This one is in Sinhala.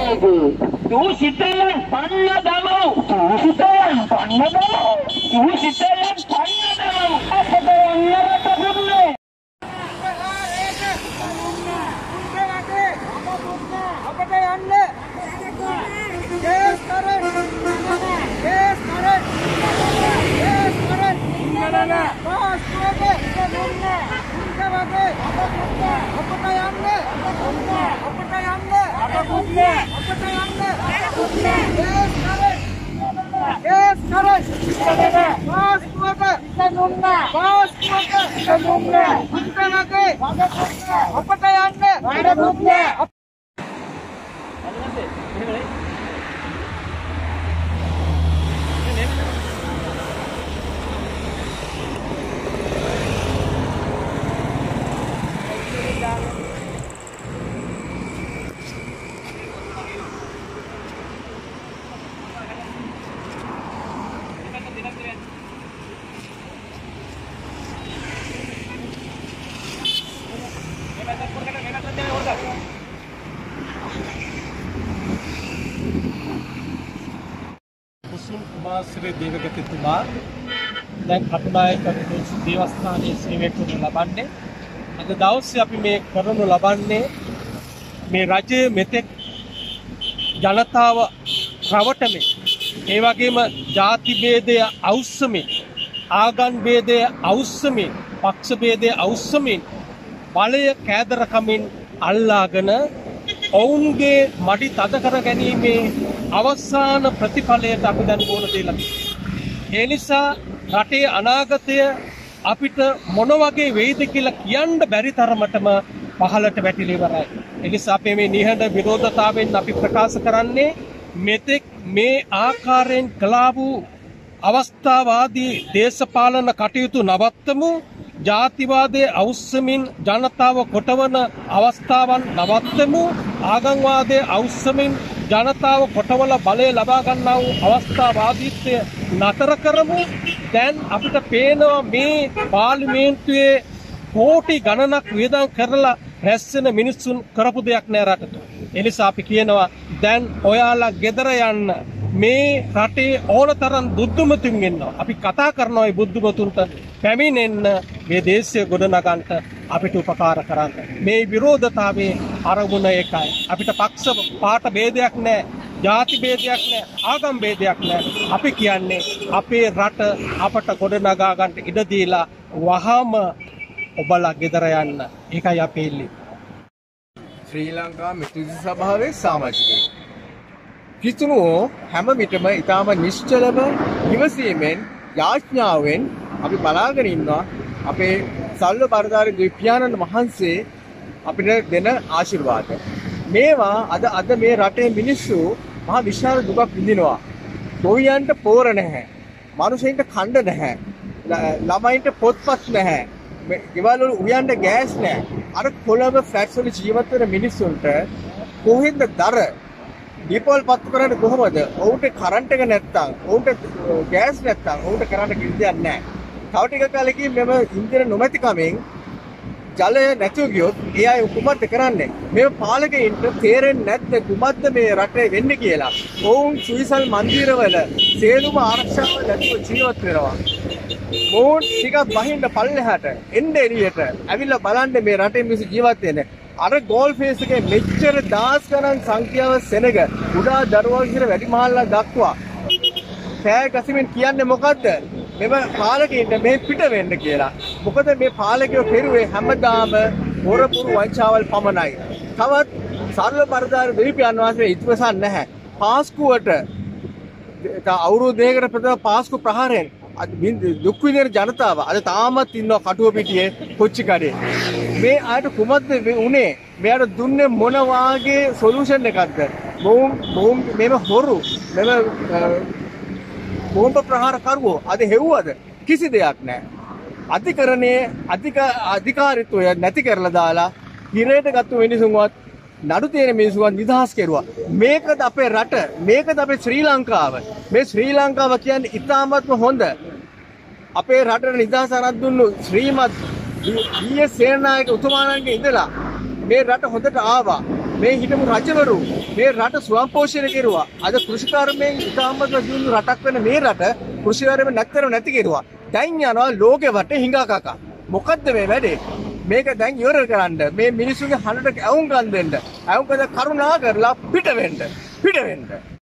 දූෂිතයන් පන්න දමව් දූෂිතයන් පන්න දමව් දූෂිතයන් පන්න දමව් අපට යන්නට පුරුන්නේ අපට යන්න කේස් කරේ කේස් කරේ කේස් කරේ නනන පාස් කරේ දුන්නේ උන්කවගේ අපට යන්න අපට යන්න අපට යන්න කේස් කරේ කේස් කරේ පාස් කරේ දුන්නේ පාස් කරේ දුන්නේ උන්කවගේ අපට යන්න දුන්නේ ශ්‍රී දේවගතිතුමා දැන් කටුනායක දේවස්ථානයේ සේවය කරනු ලබන්නේ අද දවසේ අපි මේ කරනු ලබන්නේ මේ රජයේ මෙතෙක් ජනතාව රවටමින් ඒ වගේම ಜಾති ભેදය අවුස්සමින් ආගම් ભેදය අවුස්සමින් පක්ෂ ભેදය අවුස්සමින් බලය කෑදරකමින් අල්ලාගෙන ඔවුන්ගේ මඩි තද කර ගැනීමේ අවසාන ප්‍රතිඵලයට අපි දැන් බෝල දීලා තියෙනවා. ඒ නිසා රටේ අනාගතය අපිට මොන වගේ වෙයිද කියලා කියන්න බැරි තරමටම පහළට වැටිලා ඉවරයි. ඒ නිසා අපි මේ නිහඬ විරෝධතාවයෙන් අපි ප්‍රකාශ කරන්නේ මෙතෙක් මේ ආකාරයෙන් කළා වූ අවස්ථාවාදී දේශපාලන කටයුතු නවත්තමු. ජාතිවාදයේ අවුස්සමින් ජනතාව කොටවන අවස්ථාවන් නවත්තමු. ආගම්වාදයේ අවුස්සමින් ජනතාව කොටවල බලය ලබා ගන්නා වූ අවස්ථාවාදීත්වය නතර කරමු. දැන් අපිට පේනවා මේ පාර්ලිමේන්තුවේ කෝටි ගණනක් වියදම් කරලා රැස්වෙන මිනිස්සුන් කරපු දෙයක් නෑ රටට. ඒ නිසා අපි කියනවා දැන් ඔයාලා ගෙදර යන්න. මේ රටේ ඕනතරම් බුද්ධමතුන් ඉන්නවා. අපි කතා කරනවා මේ බුද්ධමතුන්ට පැමිණෙන්න මේ දේශය ගොඩනගන්නට අපිට උපකාර කරන්න. මේ විරෝධතාවයේ අරමුණ එකයි. අපිට පක්ෂ පාට ભેදයක් නැහැ, ಜಾති ભેදයක් නැහැ, ආගම් ભેදයක් නැහැ. අපි කියන්නේ අපේ රට අපට ගොඩනගා ගන්නට ඉඩ දීලා වහාම ඔබලා ගෙදර යන්න. ඒකයි අපි ඉල්ලන්නේ. ශ්‍රී ලංකා මිතුරු සභාවේ සමාජිකයෝ කිතුණෝ හැම විටම ඊටම නිශ්චලව ඉවසීමෙන් යාඥාවෙන් අපි බලාගෙන ඉන්නවා අපේ සල්ව බරදාරි දෙවියන්න් වහන්සේ අපිට දෙන ආශිර්වාද. මේවා අද මේ රටේ මිනිස්සු මහා විශාල දුකක් විඳිනවා. ගොවියන්ට පෝර නැහැ. මිනිසෙන්ට කණ්ඩ නැහැ. ළමයින්ට පොත්පත් නැහැ. ගෙවල් වල උයන්ට ගෑස් නැහැ. අර කොළඹ ෆ්ලැට්ස් වල ජීවත් වෙන මිනිස්සුන්ට කොහෙන්ද දර දීපවල් පත්තු කරන්නේ කොහොමද? ඔවුන්ට කරන්ට් එක නැත්තම්, ඔවුන්ට ගෑස් නැත්තම්, ඔවුන්ට කරන්න කිසිදයක් නැහැ. තව ටික කාලෙකින් මෙම ඉන්ධන නොමැතිකමෙන් ජලය නැතුව ගියොත් ඒ අය කුමක්ද කරන්නේ? මේ පාලකයින්ට තේරෙන්නේ නැත්නම් කුමක්ද මේ රටේ වෙන්නේ කියලා. ඔවුන් සුවිසල් මන්දිරවල සේදුම ආරක්ෂාව නැතුව ජීවත් වෙනවා. මොවුන් ටිකක් බහින්න පල්ලෙහාට එන්න එළියට ඇවිල්ලා බලන්න මේ රටේ මිනිස්සු ජීවත් වෙන්නේ. අර ගෝල් ෆේස් එකේ මෙච්චර දාස් ගණන් සංඛ්‍යාව සෙනග උඩා දරුවෝ කියලා වැඩිමහල්ලා දක්වා පෑ ගසිමින් කියන්නේ මොකද්ද? මෙව පාලකයින්ට මේ පිට වෙන්න කියලා. මොකද මේ පාලකයෝ පෙරුවේ හැමදාම හොරපුරු වංචාවල් පමණයි. තවත් සරල පරදාර දෙවියන් වහන්සේ ඉතිවසන් නැහැ. පාස්කුවට අවුරුදු දෙකකට ප්‍රථම පාස්කු ප්‍රහාරයෙන් දුක් විඳින ජනතාව අද තාමත් ඉන්නවා කටුව පිටියේ කොච්චි කඩේ. මේ ආයත කුමක්ද උනේ? මෙයාට දුන්නේ මොන වාගේ සොලියුෂන් එකක්ද? මොවුන් මේව හොරු මේව බෝම්බ ප්‍රහාර කරුවෝ අද හෙව්වද? කිසි දෙයක් නැහැ. අධිකරණයේ අධිකාරීත්වය නැති කරලා දාලා හිරේට ගත්ත මිනිසුන්වත් නඩු තියෙන මිනිසුන්වත් නිදහස් කෙරුවා. මේකද අපේ රට, මේකද අපේ ශ්‍රී ලංකාව. මේ ශ්‍රී ලංකාව කියන්නේ ඉතාමත්ම හොඳ. අපේ රටට නිදහස අරන් දුන්නු ශ්‍රීමත් ඊයේ සේනායක උතුමාණන්ගේ ඉඳලා මේ රට හොඳට ආවා. මේ හිටපු රජවරු මේ රට ස්වයං පෝෂණය කෙරුවා. අද කෘෂිකර්මයෙන් ඉතාමත් දියුණු රටක් වෙන මේ රට කෘෂිකර්මයෙන් නැති කෙරුවා. දැන් යනවා ලෝකෙ වටේ හිඟා කකා. මොකද්ද මේ වැඩේ? මේක දැන් ඉවර කරන්න. මේ මිනිස්සුන්ගේ හඬට ඇවුම් ගන්න දෙන්න. ඇවුම් කරුණා කරලා පිට වෙන්න.